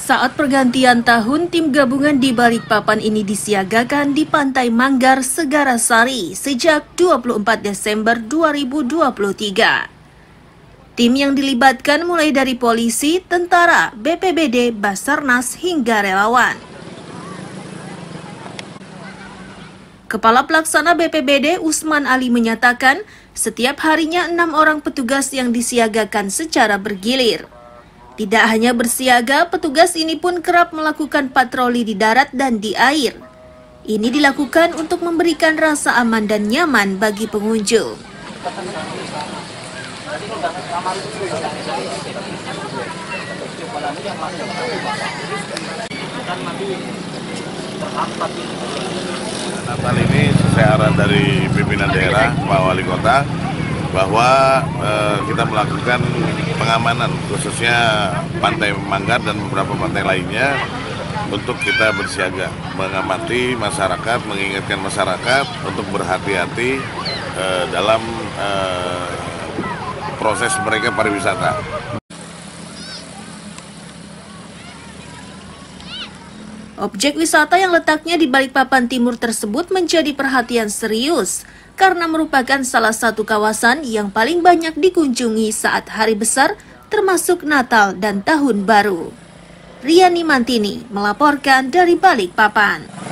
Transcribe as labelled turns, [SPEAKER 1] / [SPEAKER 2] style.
[SPEAKER 1] Saat pergantian tahun, tim gabungan di Balikpapan ini disiagakan di Pantai Manggar, Segarasari sejak 24 Desember 2023. Tim yang dilibatkan mulai dari polisi, tentara, BPBD, Basarnas, hingga relawan. Kepala Pelaksana BPBD Usman Ali menyatakan, setiap harinya 6 orang petugas yang disiagakan secara bergilir. Tidak hanya bersiaga, petugas ini pun kerap melakukan patroli di darat dan di air. Ini dilakukan untuk memberikan rasa aman dan nyaman bagi pengunjung.
[SPEAKER 2] Natal ini sesuai arahan dari pimpinan daerah, Pak Wali Kota, bahwa kita melakukan pengamanan khususnya Pantai Manggar dan beberapa pantai lainnya untuk kita bersiaga, mengamati masyarakat, mengingatkan masyarakat untuk berhati-hati dalam proses mereka pariwisata.
[SPEAKER 1] Objek wisata yang letaknya di Balikpapan Timur tersebut menjadi perhatian serius karena merupakan salah satu kawasan yang paling banyak dikunjungi saat hari besar termasuk Natal dan Tahun Baru. Riani Mantini melaporkan dari Balikpapan.